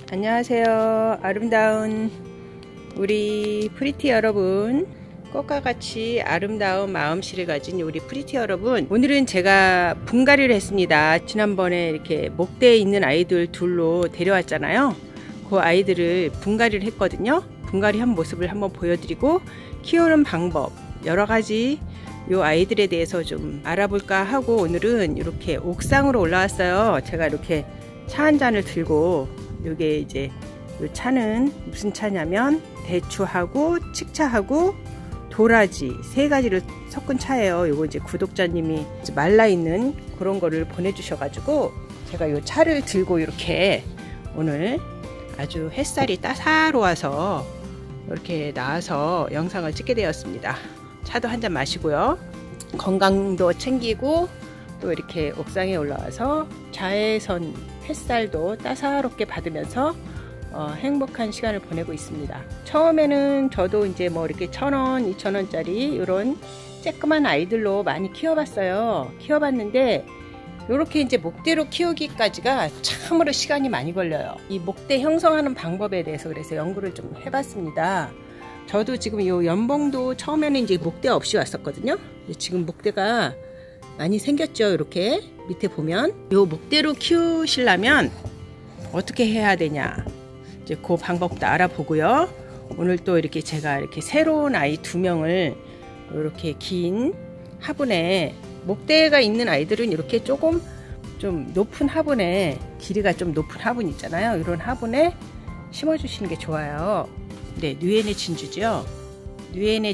안녕하세요. 아름다운 우리 프리티 여러분, 꽃과 같이 아름다운 마음씨를 가진 우리 프리티 여러분, 오늘은 제가 분갈이를 했습니다. 지난번에 이렇게 목대에 있는 아이들 둘로 데려왔잖아요. 그 아이들을 분갈이를 했거든요. 분갈이 한 모습을 한번 보여드리고 키우는 방법 여러가지 요 아이들에 대해서 좀 알아볼까 하고 오늘은 이렇게 옥상으로 올라왔어요. 제가 이렇게 차 한 잔을 들고, 요게 이제 요 차는 무슨 차냐면 대추하고 칡차하고 도라지 세 가지를 섞은 차예요. 요거 이제 구독자님이 이제 말라있는 그런 거를 보내주셔가지고 제가 요 차를 들고 이렇게 오늘 아주 햇살이 따사로워서 이렇게 나와서 영상을 찍게 되었습니다. 차도 한 잔 마시고요. 건강도 챙기고 또 이렇게 옥상에 올라와서 자외선 햇살도 따사롭게 받으면서 행복한 시간을 보내고 있습니다. 처음에는 저도 이제 뭐 이렇게 1,000원, 2,000원짜리 이런 쬐끄만 아이들로 많이 키워봤어요. 키워봤는데 이렇게 이제 목대로 키우기까지가 참으로 시간이 많이 걸려요. 이 목대 형성하는 방법에 대해서 그래서 연구를 좀 해봤습니다. 저도 지금 이 연봉도 처음에는 이제 목대 없이 왔었거든요. 지금 목대가 많이 생겼죠. 이렇게 밑에 보면 이 목대로 키우시려면 어떻게 해야 되냐, 이제 그 방법도 알아보고요. 오늘 또 이렇게 제가 이렇게 새로운 아이 2명을 이렇게 긴 화분에, 목대가 있는 아이들은 이렇게 조금 좀 높은 화분에, 길이가 좀 높은 화분 있잖아요. 이런 화분에 심어 주시는 게 좋아요. 네, 누에네 진주죠. 누에네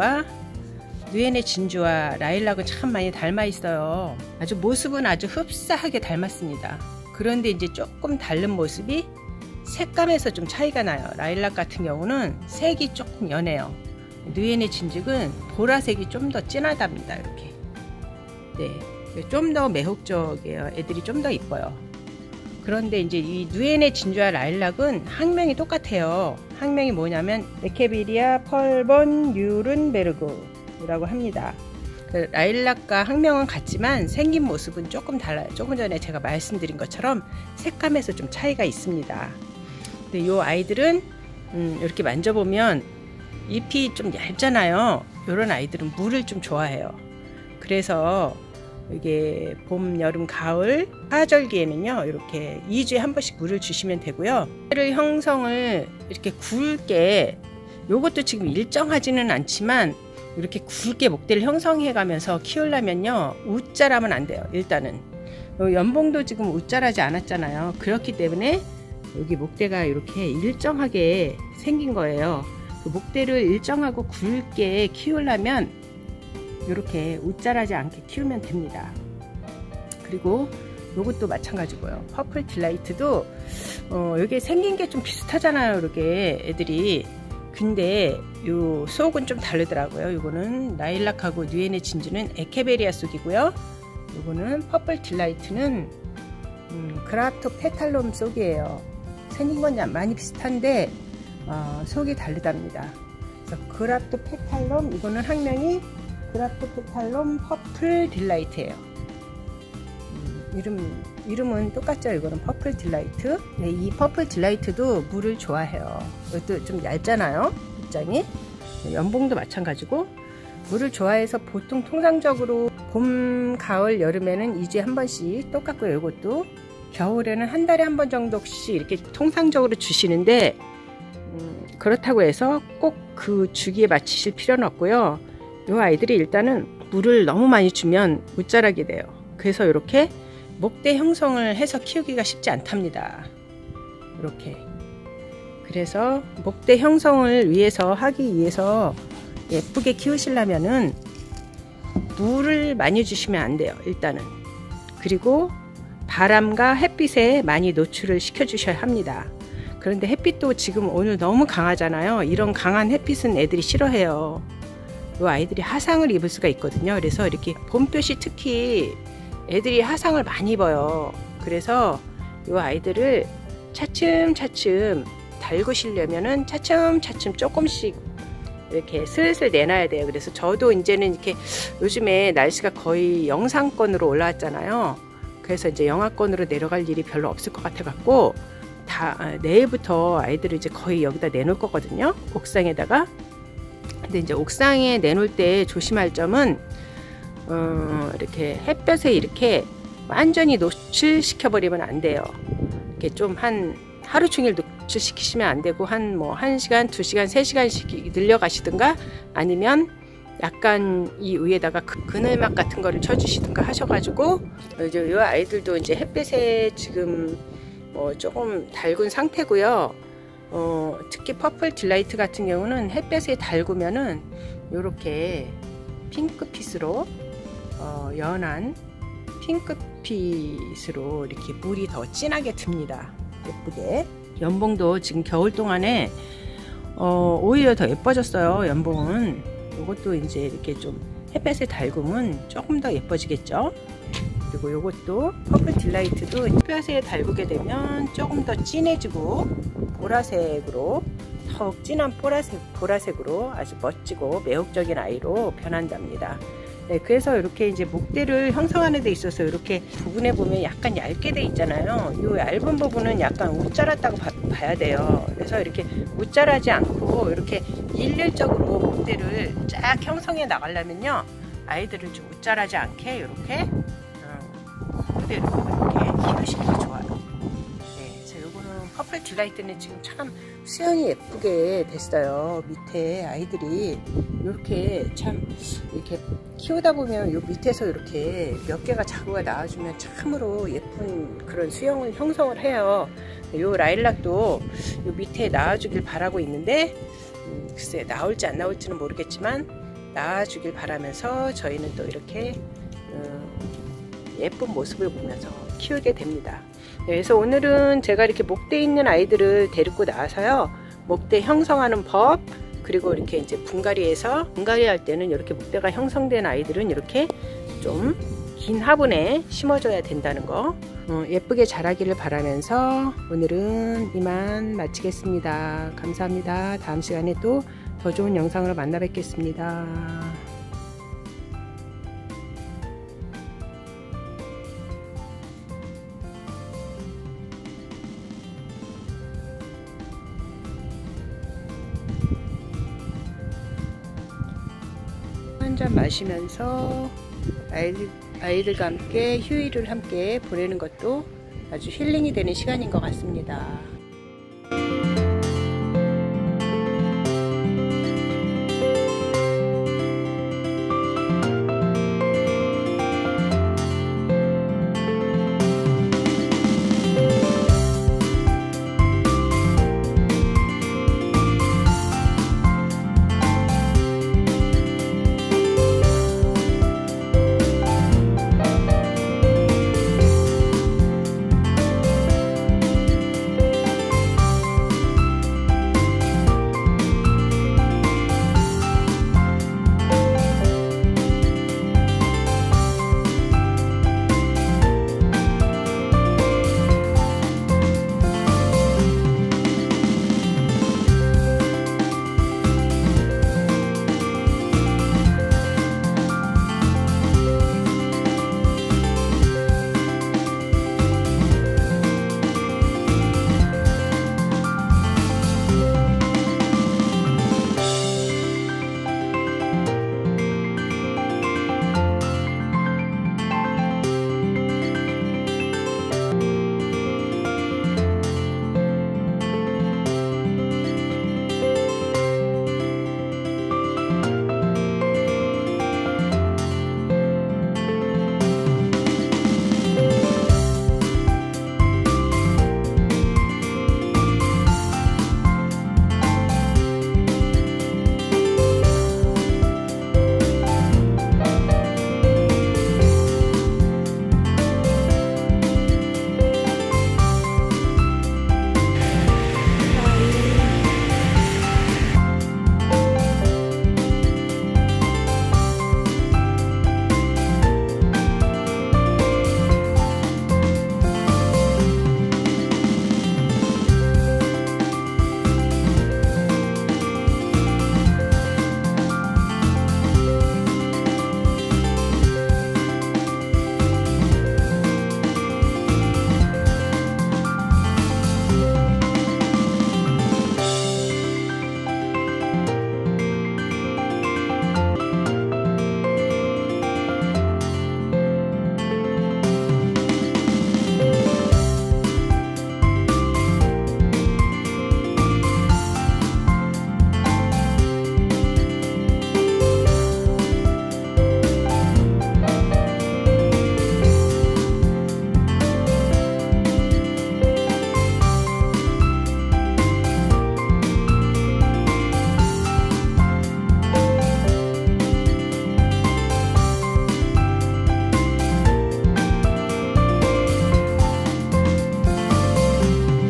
진주와 라일락은 참 많이 닮아 있어요. 아주 모습은 아주 흡사하게 닮았습니다. 그런데 이제 조금 다른 모습이 색감에서 좀 차이가 나요. 라일락 같은 경우는 색이 조금 연해요. 누에네 진죽은 보라색이 좀 더 진하답니다. 이렇게. 네, 좀 더 매혹적이에요. 애들이 좀 더 이뻐요. 그런데 이제 이 누에네 진주와 라일락은 학명이 똑같아요. 학명이 뭐냐면 에케비리아 펄본 뉴른베르그라고 합니다. 라일락과 학명은 같지만 생긴 모습은 조금 달라요. 조금 전에 제가 말씀드린 것처럼 색감에서 좀 차이가 있습니다. 근데 이 아이들은 이렇게 만져보면 잎이 좀 얇잖아요. 이런 아이들은 물을 좀 좋아해요. 그래서 이게 봄, 여름, 가을, 하절기에는요 이렇게 2주에 한 번씩 물을 주시면 되고요. 를 형성을 이렇게 굵게, 요것도 지금 일정하지는 않지만 이렇게 굵게 목대를 형성해 가면서 키우려면요 우짜라면 안 돼요. 일단은 연봉도 지금 우짜라지 않았잖아요. 그렇기 때문에 여기 목대가 이렇게 일정하게 생긴 거예요. 그 목대를 일정하고 굵게 키우려면 이렇게 우짜라지 않게 키우면 됩니다. 그리고 요것도 마찬가지고요. 퍼플 딜라이트도 여기 생긴 게 좀 비슷하잖아요. 이렇게 애들이. 근데 요 속은 좀 다르더라고요. 요거는 라일락하고 누에네 진주는 에케베리아 속이고요. 요거는 퍼플 딜라이트는 그라프토 페탈롬 속이에요. 생긴 건 많이 비슷한데 속이 다르답니다. 그래서 그라프토 페탈롬, 이거는 학명이 그라프토페탈롬 퍼플 딜라이트예요. 이름은 똑같죠. 이거는 퍼플 딜라이트. 네, 이 퍼플 딜라이트도 물을 좋아해요. 이것도 좀 얇잖아요. 입장이. 연봉도 마찬가지고 물을 좋아해서 보통 통상적으로 봄, 가을, 여름에는 2주에 한 번씩 똑같고요. 이것도 겨울에는 한 달에 한 번 정도씩 이렇게 통상적으로 주시는데 그렇다고 해서 꼭 그 주기에 맞추실 필요는 없고요. 이 아이들이 일단은 물을 너무 많이 주면 무자라게 돼요. 그래서 이렇게 목대 형성을 해서 키우기가 쉽지 않답니다. 이렇게. 그래서 목대 형성을 하기 위해서 예쁘게 키우시려면은 물을 많이 주시면 안 돼요. 일단은. 그리고 바람과 햇빛에 많이 노출을 시켜 주셔야 합니다. 그런데 햇빛도 지금 오늘 너무 강하잖아요. 이런 강한 햇빛은 애들이 싫어해요. 이 아이들이 화상을 입을 수가 있거든요. 그래서 이렇게 봄볕이 특히 애들이 화상을 많이 입어요. 그래서 이 아이들을 차츰차츰 달구시려면은 차츰차츰 조금씩 이렇게 슬슬 내놔야 돼요. 그래서 저도 이제는 이렇게 요즘에 날씨가 거의 영상권으로 올라왔잖아요. 그래서 이제 영하권으로 내려갈 일이 별로 없을 것 같아 갖고 내일부터 아이들을 이제 거의 여기다 내놓을 거거든요. 옥상에다가. 근데 이제 옥상에 내놓을 때 조심할 점은 이렇게 햇볕에 이렇게 완전히 노출시켜 버리면 안 돼요. 이렇게 좀 한 하루 종일 노출시키시면 안 되고 한 뭐 1시간, 2시간, 3시간씩 늘려 가시든가 아니면 약간 이 위에다가 그늘막 같은 거를 쳐주시든가 하셔가지고 이제 이 아이들도 이제 햇빛에 지금 조금 달군 상태고요. 특히 퍼플 딜라이트 같은 경우는 햇볕에 달구면은 요렇게 핑크빛으로 연한 핑크빛으로 이렇게 물이 더 진하게 듭니다. 예쁘게. 연봉도 지금 겨울 동안에 오히려 더 예뻐졌어요. 연봉은 요것도 이제 이렇게 좀 햇볕에 달구면 조금 더 예뻐지겠죠. 그리고 요것도 퍼플 딜라이트도 햇볕에 달구게 되면 조금 더 진해지고 보라색으로 더욱 진한 보라색으로 아주 멋지고 매혹적인 아이로 변한답니다. 네, 그래서 이렇게 이제 목대를 형성하는 데 있어서 이렇게 부분에 보면 약간 얇게 돼 있잖아요. 이 얇은 부분은 약간 웃자랐다고 봐야 돼요. 그래서 이렇게 웃자라지 않고 이렇게 일률적으로 목대를 쫙 형성해 나가려면요, 아이들을 좀 웃자라지 않게 이렇게 그대로 이렇게 키우시는 게 좋아요. 네, 그래서 요거는 퍼플 딜라이트는 지금 참 수영이 예쁘게 됐어요. 밑에 아이들이 이렇게 참 이렇게 키우다 보면 요 밑에서 이렇게 몇 개가 자구가 나와주면 참으로 예쁜 그런 수영을 형성을 해요. 요 라일락도 요 밑에 나와주길 바라고 있는데 글쎄 나올지 안 나올지는 모르겠지만 나와주길 바라면서 저희는 또 이렇게 예쁜 모습을 보면서 키우게 됩니다. 그래서 오늘은 제가 이렇게 목대 있는 아이들을 데리고 나와서요, 목대 형성하는 법, 그리고 이렇게 이제 분갈이 할 때는 이렇게 목대가 형성된 아이들은 이렇게 좀 긴 화분에 심어줘야 된다는 거 예쁘게 자라기를 바라면서 오늘은 이만 마치겠습니다. 감사합니다. 다음 시간에 또 더 좋은 영상으로 만나 뵙겠습니다. 한 잔 마시면서 아이들과 함께 휴일을 함께 보내는 것도 아주 힐링이 되는 시간인 것 같습니다.